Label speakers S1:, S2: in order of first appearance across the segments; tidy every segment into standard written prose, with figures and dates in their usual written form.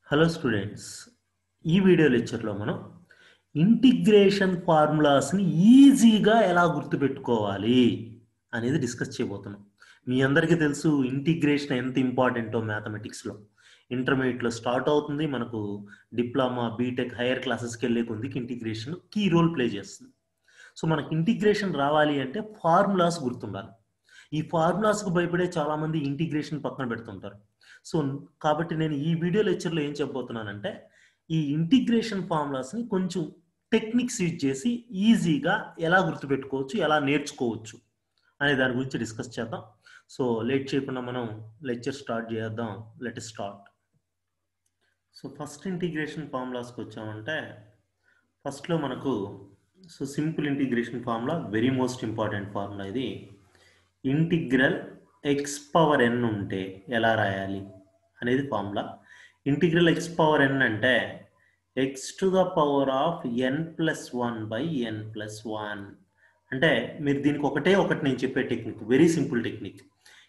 S1: Hello students, ఈ video లెక్చర్లో మనం ఇంటిగ్రేషన్ ఫార్ములాస్ని ఈజీగా ఎలా గుర్తుపెట్టుకోవాలి అనేది డిస్కస్ చేయబోతున్నాం. మీ అందరికీ తెలుసు ఇంటిగ్రేషన్ ఎంత ఇంపార్టెంటో మ్యాథమెటిక్స్లో. ఇంటర్మీడియట్లో స్టార్ట్ అవుతుంది, మనకు డిప్లొమా బీటెక్ హైయర్ క్లాసెస్కి వెళ్ళే కొద్దికి ఇంటిగ్రేషన్ కీ రోల్ ప్లే చేస్తుంది. సో మనకి ఇంటిగ్రేషన్ రావాలి అంటే ఫార్ములాస్ గుర్తుండాలి. ఈ ఫార్ములాస్కు భయపడే చాలామంది ఇంటిగ్రేషన్ పక్కన పెడుతుంటారు. సో కాబట్టి నేను ఈ వీడియో లెక్చర్లో ఏం చెప్పబోతున్నానంటే, ఈ ఇంటిగ్రేషన్ ఫార్ములాస్ని కొంచెం టెక్నిక్స్ యూజ్ చేసి ఈజీగా ఎలా గుర్తుపెట్టుకోవచ్చు, ఎలా నేర్చుకోవచ్చు అనే దాని గురించి డిస్కస్ చేద్దాం. సో లేట్ చేయకుండా మనం లెక్చర్ స్టార్ట్ చేద్దాం. Let start. So first integration ఫార్ములాస్కి వచ్చామంటే, ఫస్ట్లో మనకు simple integration formula, very most important formula ఇది. ఇంటిగ్రల్ ఎక్స్ పవర్ ఎన్ ఉంటే ఎలా రాయాలి అనేది formula. Integral X power N అంటే X to the power of N plus one by N plus one. అంటే మీరు దీనికి ఒకటి నేను చెప్పే టెక్నిక్, వెరీ సింపుల్ టెక్నిక్.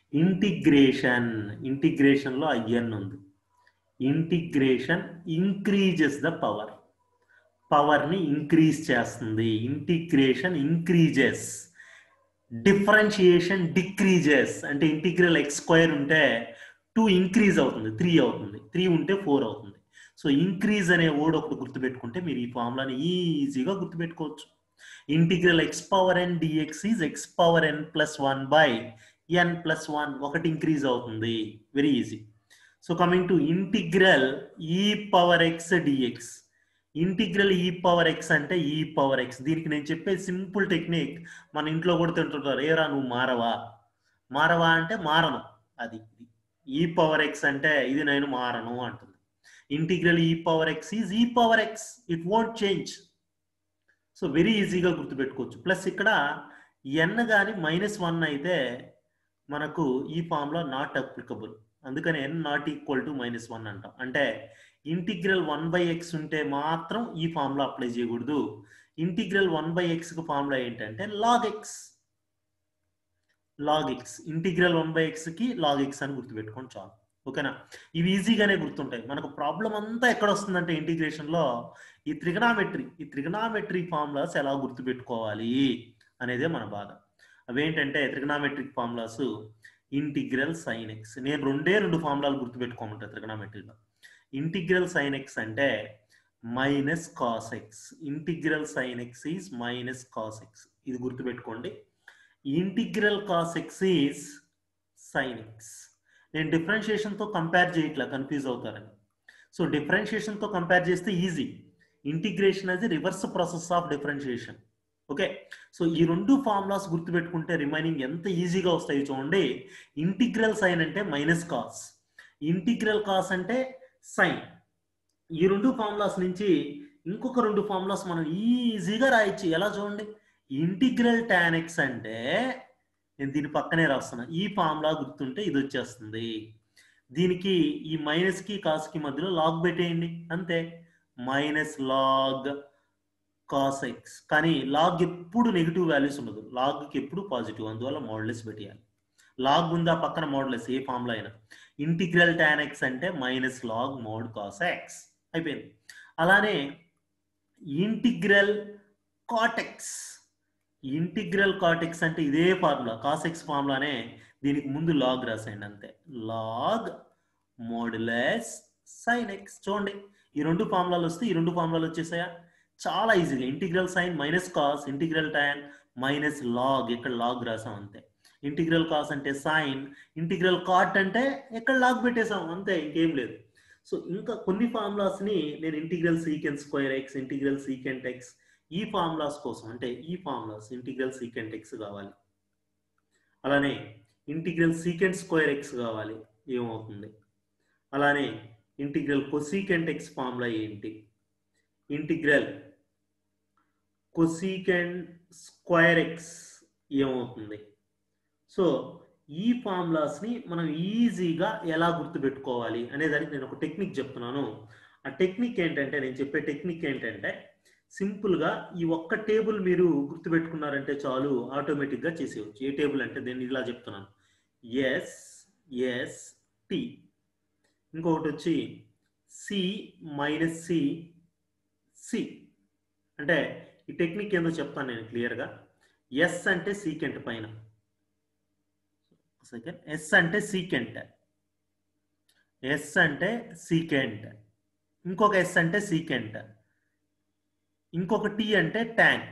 S1: ఇంటిగ్రేషన్లో ఐఎన్ ఉంది. ఇంటిగ్రేషన్ ఇంక్రీజెస్ ద పవర్ని ఇంక్రీజ్ చేస్తుంది. Integration increases, differentiation decreases. అంటే ఇంటిగ్రల్ ఎక్స్ స్క్వేర్ ఉంటే 2 ఇంక్రీజ్ అవుతుంది, 3 అవుతుంది, 3 ఉంటే 4 అవుతుంది. సో ఇంక్రీజ్ అనే వర్డ్ ఒకటి గుర్తుపెట్టుకుంటే మీరు ఈ ఫార్ములాని ఈజీగా గుర్తుపెట్టుకోవచ్చు. Integral X power N DX is X power N plus one by N plus one. ఒకటి ఇంక్రీజ్ అవుతుంది, very easy. So coming to integral E power X DX. Integral E power X అంటే ఈ పవర్ ఎక్స్. దీనికి నేను చెప్పే simple technique మన ఇంట్లో కూడా తింటుంటారు, ఏరా నువ్వు మారవా అంటే మారను. అది ఈ పవర్ ఎక్స్ అంటే ఇది నేను మారను అంటుంది. Integral E power X is E power X, it won't change. So very ఈజీగా గుర్తుపెట్టుకోవచ్చు. ప్లస్ ఇక్కడ ఎన్ కానీ -1 అయితే మనకు ఈ ఫార్ములా నాట్ అప్లికబుల్. అందుకని ఎన్ నాట్ ఈక్వల్ టు -1 అంటాం. అంటే ఇంటిగ్రల్ 1/x ఉంటే మాత్రం ఈ ఫార్ములా అప్లై చేయకూడదు. ఇంటిగ్రల్ 1/xకి ఫార్ములా ఏంటంటే log x. ఇంటిగ్రల్ 1/xకి log x అని గుర్తుపెట్టుకోండి చాలు. ఓకేనా? ఇవి ఈజీగానే గుర్తుంటాయి. మనకు ప్రాబ్లం అంతా ఎక్కడ వస్తుందంటే ఇంటిగ్రేషన్లో ఈ త్రిగనామెట్రీ ఫార్ములాస్ ఎలా గుర్తుపెట్టుకోవాలి అనేదే మన బాధ. అవేంటంటే trigonometric formulas integral sine X. నేను రెండు ఫార్ములాలు గుర్తుపెట్టుకోమంటా ట్రిగనామెట్రీలో. ఇంటిగ్రల్ సైన్ ఎక్స్ అంటే minus cos X. Integral sine X is minus cos X, ఇది గుర్తుపెట్టుకోండి. Integral cos X is sine X. నేను డిఫరెన్షియేషన్తో కంపేర్ చేయట్లా, కన్ఫ్యూజ్ అవుతారని. సో డిఫరెన్షియేషన్తో కంపేర్ చేస్తే ఈజీ. ఇంటిగ్రేషన్ అది reverse process of differentiation. Okay, so ఈ రెండు ఫార్ములాస్ గుర్తుపెట్టుకుంటే రిమైనింగ్ ఎంత ఈజీగా వస్తాయి చూడండి. ఇంటిగ్రల్ సైన్ అంటే మైనస్ కాస్, ఇంటిగ్రల్ కాస్ అంటే సైన్. ఈ రెండు ఫార్ములాస్ నుంచి ఇంకొక రెండు ఫార్ములాస్ మనం ఈజీగా రాయొచ్చు. ఎలా చూడండి, ఇంటిగ్రల్ టాన్ ఎక్స్ అంటే నేను దీని పక్కనే రాస్తున్నా, ఈ ఫార్ములా గుర్తుంటే ఇది వచ్చేస్తుంది. దీనికి ఈ మైనస్కి కాస్కి మధ్యలో లాగ్ పెట్టేయండి, అంతే. Minus log cos X. కానీ లాగ్ ఎప్పుడు నెగిటివ్ వాల్యూస్ ఉండదు, లాగ్కి ఎప్పుడు పాజిటివ్, అందువల్ల మోడ్లెస్ పెట్టేయాలి. లాగ్ ఉందా పక్కన మోడ్లెస్, ఏ ఫార్ములా అయినా. ఇంటిగ్రల్ టాన్ ఎక్స్ అంటే minus log mod cos X, అయిపోయింది. అలానే ఇంటిగ్రల్ కాటెక్స్. ఇంటిగ్రల్ కాటెక్స్ అంటే ఇదే ఫార్ములా, కాస్ ఎక్స్ ఫార్ములానే, దీనికి ముందు లాగ్ రాసేయండి, అంతే. Log modulus sine X. చూడండి, ఈ రెండు ఫార్ములాలు వస్తే ఈ రెండు ఫార్ములాలు వచ్చేసాయా, చాలా ఈజీగా. Integral sine minus cos, integral tan minus log, ఇక్కడ లాగ్ రాసాం అంతే. ఇంటిగ్రల్ కాస్ అంటే సైన్, ఇంటిగ్రల్ కాట్ అంటే ఎక్కడ లాగ్ పెట్టేసాం, అంతే, ఇంకేం లేదు. సో ఇంకా కొన్ని ఫార్ములాస్ని నేను integral secant square X, integral secant X, ఈ ఫార్ములాస్ కోసం అంటే ఈ ఫార్ములాస్ ఇంటిగ్రల్ సీకెంట్ ఎక్స్ కావాలి. అలానే ఇంటిగ్రల్ సీకెంట్ స్క్వేర్ ఎక్స్ కావాలి, ఏమవుతుంది. అలానే ఇంటిగ్రల్ కొసీకెంట్ ఎక్స్ ఫార్ములా ఏంటి, ఇంటిగ్రల్ కొసీకెంట్ స్క్వేర్ ఎక్స్ ఏమవుతుంది. సో ఈ ఫార్ములాస్ని మనం ఈజీగా ఎలా గుర్తుపెట్టుకోవాలి అనేదానికి నేను ఒక టెక్నిక్ చెప్తున్నాను. ఆ టెక్నిక్ ఏంటంటే, నేను చెప్పే టెక్నిక్ ఏంటంటే, సింపుల్గా ఈ ఒక్క టేబుల్ మీరు గుర్తుపెట్టుకున్నారంటే చాలు, ఆటోమేటిక్గా చేసేయచ్చు. ఏ టేబుల్ అంటే నేను ఇలా చెప్తున్నాను, ఎస్ టి, ఇంకొకటి వచ్చి సి మైనస్ సి సి. అంటే ఈ టెక్నిక్ ఏందో చెప్తాను నేను క్లియర్గా. ఎస్ అంటే సీకెంట్ పైన, సెకండ్ ఎస్ అంటే సీకెంట్, ఎస్ అంటే సీకెంట్, ఇంకొక ఎస్ అంటే సీకెంట్, ఇంకొక టీ అంటే tan.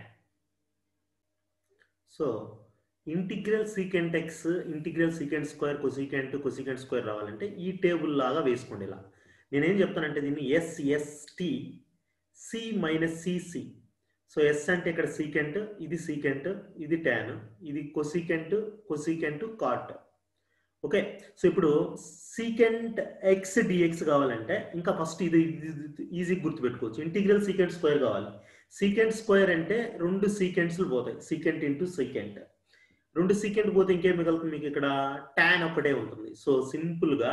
S1: So integral secant x integral secant square cosecant cosecant square రావాలంటే ఈ టేబుల్ లాగా వేసుకోండి. ఇలా నేనేం చెప్తానంటే దీన్ని SST C minus CC. So S అంటే ఇక్కడ సీకెంట్, ఇది సీకెంట్, ఇది ట్యాన్, ఇది cosecant cosecant cot. Okay. So ఇప్పుడు సీకెంట్ ఎక్స్ డిఎక్స్ కావాలంటే ఇంకా ఫస్ట్ ఇది ఈజీ గుర్తుపెట్టుకోవచ్చు. ఇంటిగ్రల్ సీకెంట్ స్క్వేర్ కావాలి. సీకెంట్ స్క్వేర్ అంటే రెండు సీకెంట్స్లు పోతాయి, సీకెంట్ ఇంటూ సీకెంట్. రెండు సీకెంట్ పోతే ఇంకేం మిగులుతుంది మీకు? ఇక్కడ టాన్ ఒకటే ఉంటుంది. సో సింపుల్ గా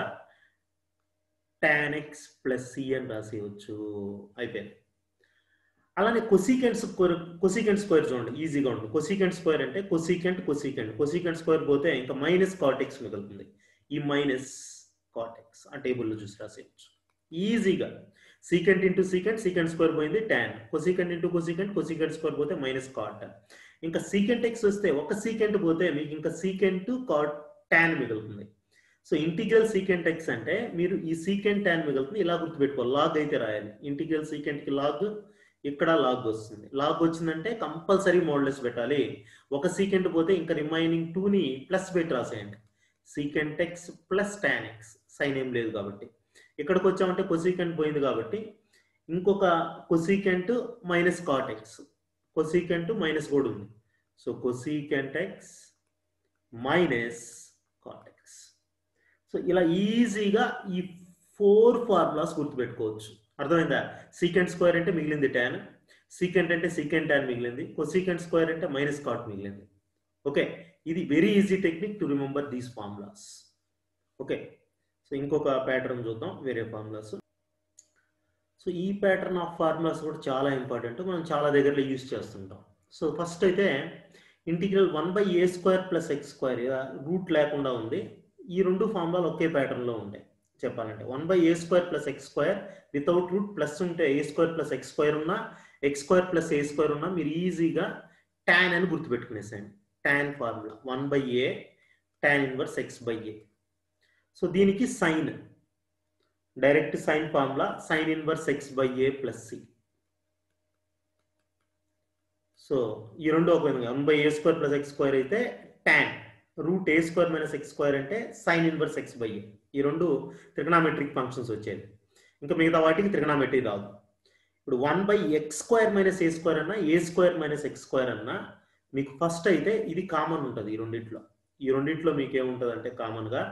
S1: టాన్ ఎక్స్ ప్లస్ సి అని రాసేయచ్చు, అయిపోయింది. అలానే కొసీకెంట్ స్క్వేర్ చూడండి, ఈజీగా ఉంటుంది. కొసీకెంట్ స్క్వేర్ అంటే కొసీకెంట్ కొసీకెంట్, కొసీకెంట్ స్క్వేర్ పోతే ఇంకా మైనస్ కాటెక్స్ మిగులుతుంది. ఈ మైనస్ కాటెక్స్ ఆ టేబుల్లో చూసి రాసేయచ్చు ఈజీగా. Secant into secant, secant square పోయింది tan, cosecant into cosecant, cosecant square పోతే మైనస్ కాట్. ఇంకా సీకెంట్ ఎక్స్ వస్తే ఒక సీకెంట్ పోతే మీకు ఇంకా సీకెంట్ కాట్ టాన్ మిగులుతుంది. సో ఇంటిగ్రల్ సీకెంట్ ఎక్స్ అంటే మీరు ఈ సీకెంట్ టాన్ మిగులుతుంది. ఇలా గుర్తుపెట్టుకోవాలి, లాగ్ అయితే రాయాలి. ఇంటిగ్రల్ సీకెంట్ కి లాగ్, ఇక్కడ లాగ్ వస్తుంది. లాగ్ వచ్చిందంటే కంపల్సరీ మోడ్లెస్ పెట్టాలి. ఒక సీకెంట్ పోతే ఇంకా రిమైనింగ్ 2ని ప్లస్ పెట్టి రాసేయండి. Secant x plus tan x, sine ఏం లేదు కాబట్టి. ఇక్కడికి వచ్చామంటే కొసీకెంట్ పోయింది కాబట్టి ఇంకొక cosecant minus cot x, cosecant minus కూడా ఉంది. So cosecant x minus cot x. So ఇలా ఈజీగా ఈ 4 ఫార్ములాస్ గుర్తుపెట్టుకోవచ్చు. అర్థమైందా? సీకెంట్ స్క్వేర్ అంటే మిగిలింది టాన్, సీకెంట్ అంటే సీకెంట్ టాన్ మిగిలింది, కొసీకెంట్ స్క్వేర్ అంటే మైనస్ కాట్ మిగిలింది. ఓకే, ఇది very easy technique to remember these formulas. Okay, so ఇంకొక ప్యాటర్న్ చూద్దాం, వేరే ఫార్ములాస్. సో ఈ ప్యాటర్న్ ఆఫ్ ఫార్ములాస్ కూడా చాలా ఇంపార్టెంట్, మనం చాలా దగ్గరలో యూజ్ చేస్తుంటాం. సో ఫస్ట్ అయితే ఇంటిగ్రల్ 1/a² + x², రూట్ లేకుండా ఉంది. ఈ రెండు ఫార్ములాలు ఒకే ప్యాటర్న్లో ఉంటాయి చెప్పాలంటే. 1/a² + x² without route, plus ఉంటే a² + x² ఉన్నా, x² + a² ఉన్నా మీరు ఈజీగా tan అని గుర్తుపెట్టుకునేసేయండి. tan formula 1/a tan inverse x/a. So దీనికి sine, direct sine formula sine inverse x/a + c. So ఈ రెండు ఒక విధంగా 1/a² + x² అయితే tan, రూట్ a² - x² అంటే సైన్ ఇన్వర్స్ x/a. ఈ రెండు ట్రిగనామెట్రిక్ ఫంక్షన్స్ వచ్చేది. ఇంకా మిగతా వాటికి ట్రిగనామెట్రీ రాదు. ఇప్పుడు 1/x² - a² అన్నా, a² - x² అన్నా మీకు ఫస్ట్ అయితే ఇది కామన్ ఉంటుంది. ఈ రెండిట్లో మీకు ఏముంటుంది అంటే కామన్ గా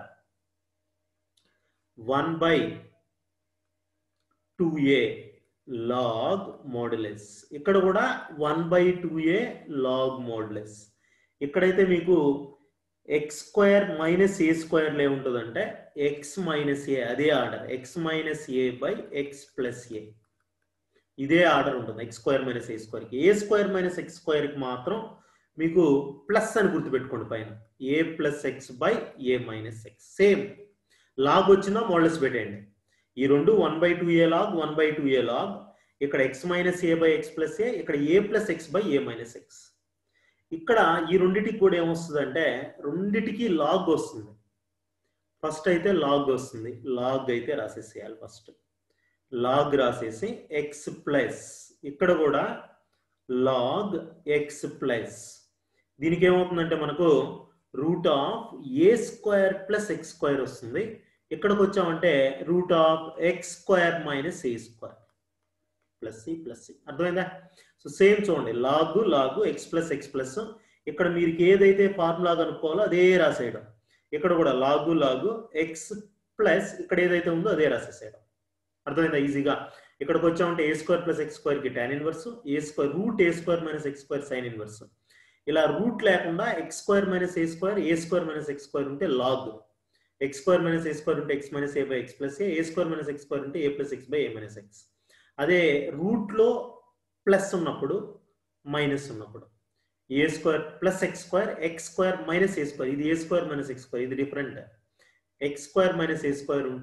S1: 1/2a log మోడ్యులస్. ఇక్కడ కూడా 1/2a log మోడ్యులస్. ఇక్కడైతే మీకు x² - a² ఏముంటుందంటే x - a, అదే ఆర్డర్, x - a/x + a, ఇదే ఆర్డర్ ఉంటుంది x² - a²కి. a² - x² మాత్రం మీకు ప్లస్ అని గుర్తుపెట్టుకోండి పైన, a + x/a - x. Same log వచ్చినా మోడ్యులస్ పెట్టేయండి. ఈ రెండు 1/2a log 1/2a log, ఇక్కడ x - a/x + a, ఇక్కడ a + x/a - x. ఇక్కడ ఈ రెండిటికి కూడా ఏమొస్తుందంటే రెండిటికి లాగ్ వస్తుంది. ఫస్ట్ అయితే లాగ్ వస్తుంది, లాగ్ అయితే రాసేసేయాలి. ఫస్ట్ లాగ్ రాసేసి x ప్లస్, ఇక్కడ కూడా లాగ్ x ప్లస్, దీనికి ఏమవుతుందంటే మనకు రూట్ ఆఫ్ a² + x² వస్తుంది. ఇక్కడికి వచ్చామంటే root of x² - a² + c. అర్థమైందా? సో సేమ్ చూడండి, log log x + x plus, ఇక్కడ మీరు ఏదైతే ఫార్ములా కనుక్కోవాలో అదే రాసేయడం. ఇక్కడ కూడా లాగ్ లాగ్ x ప్లస్ ఇక్కడ ఏదైతే ఉందో అదే రాసేసేయడం. అర్థమైందా? ఈజీగా ఇక్కడికి వచ్చామంటే a² + x² tan inverse, root a² - x² sine inverse. ఇలా రూట్ లేకుండా x² - a², a² - x² ఉంటే లాగ్, x² - a² ఉంటే x - a/x + a, a² - x² ఉంటే a + x/a - x. అదే రూట్ లో ప్లస్ ఉన్నప్పుడు మైనస్ ఉన్నప్పుడు a² + x², x² - a², ఇది a² - x², ఇది డిఫరెంట్. x² - a² ఉంటే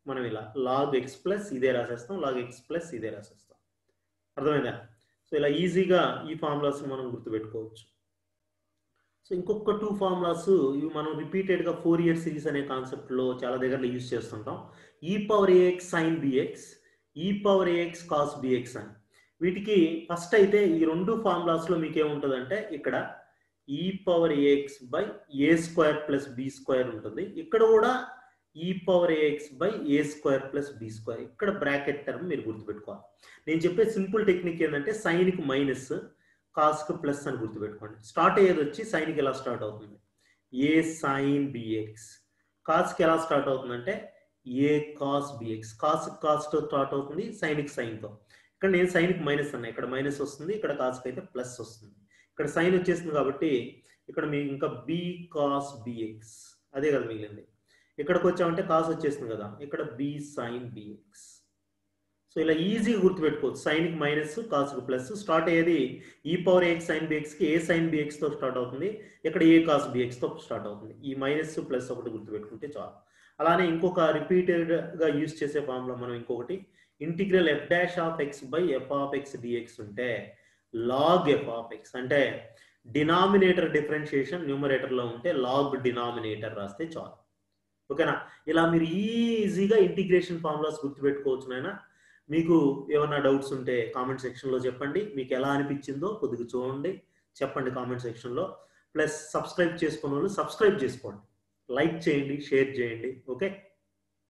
S1: మనం ఇలా లాగ్ ఎక్స్ ప్లస్ ఇదే రాసేస్తాం, లాగ్ ఎక్స్ ప్లస్ ఇదే రాసేస్తాం. అర్థమైందా? సో ఇలా ఈజీగా ఈ ఫార్ములాస్ మనం గుర్తుపెట్టుకోవచ్చు. సో ఇంకొక 2 ఫార్ములాస్ ఇవి మనం రిపీటెడ్గా 4 ఇయర్ సిరీస్ అనే కాన్సెప్ట్లో చాలా దగ్గరలో యూజ్ చేస్తుంటాం. ఈ పవర్ ఏఎక్స్ సైన్ బిఎక్స్, ఈ పవర్ ఏఎక్స్ కాస్ బిఎక్స్ అని. వీటికి ఫస్ట్ అయితే ఈ 2 ఫార్ములాస్లో మీకు ఏముంటుందంటే ఇక్కడ ఈ power a x by a square plus b square ఉంటుంది. ఇక్కడ కూడా ఈ power a x by a square plus b square. ఇక్కడ బ్రాకెట్ టర్మ్ మీరు గుర్తుపెట్టుకోవాలి. నేను చెప్పే సింపుల్ టెక్నిక్ ఏంటంటే సైన్కి మైనస్, కాస్కి ప్లస్ అని గుర్తుపెట్టుకోండి. స్టార్ట్ అయ్యేది వచ్చి సైన్కి ఎలా స్టార్ట్ అవుతుంది, ఏ సైన్ బిఎక్స్. కాస్కి ఎలా స్టార్ట్ అవుతుందంటే ఏ కాస్ బిఎక్స్. కాస్తో స్టార్ట్ అవుతుంది, సైన్కి సైన్తో. ఇక్కడ నేను సైన్కి మైనస్ అన్నా, ఇక్కడ మైనస్ వస్తుంది, ఇక్కడ కాస్కి అయితే ప్లస్ వస్తుంది. ఇక్కడ సైన్ వచ్చేసింది కాబట్టి ఇక్కడ మీకు ఇంకా బి కాస్ బిఎక్స్ అదే కదా మిగిలింది. ఇక్కడికి వచ్చామంటే కాస్ వచ్చేసింది కదా, ఇక్కడ బి సైన్ బిఎక్స్. సో ఇలా ఈజీగా గుర్తుపెట్టుకోవచ్చు. సైన్కి మైనస్, కాస్కి ప్లస్. స్టార్ట్ అయ్యేది ఈ పవర్ ఏఎక్స్ సైన్ బిఎక్స్కి ఏ సైన్ బిఎక్స్తో స్టార్ట్ అవుతుంది, ఇక్కడ ఏ కాస్ బిఎక్స్తో స్టార్ట్ అవుతుంది. ఈ మైనస్ ప్లస్ ఒకటి గుర్తుపెట్టుకుంటే చాలు. అలానే ఇంకొక రిపీటెడ్గా యూజ్ చేసే ఫార్ములా మనం ఇంకొకటి integral f dash of x by f of x dx ఉంటే లాగ్ ఎఫ్ ఆఫ్ ఎక్స్ అంటే డినామినేటర్ డిఫరెన్షియేషన్ న్యూమరేటర్లో ఉంటే లాగ్ డినామినేటర్ రాస్తే చాలు. ఓకేనా? ఇలా మీరు ఈజీగా ఇంటిగ్రేషన్ ఫార్ములాస్ గుర్తుపెట్టుకోవచ్చు. నాయనా మీకు ఏమైనా డౌట్స్ ఉంటే కామెంట్ సెక్షన్లో చెప్పండి. మీకు ఎలా అనిపించిందో కొద్దిగా చూడండి, చెప్పండి కామెంట్ సెక్షన్లో. ప్లస్ సబ్స్క్రైబ్ చేసుకున్న వాళ్ళు సబ్స్క్రైబ్ చేసుకోండి, లైక్ చేయండి, షేర్ చేయండి. ఓకే.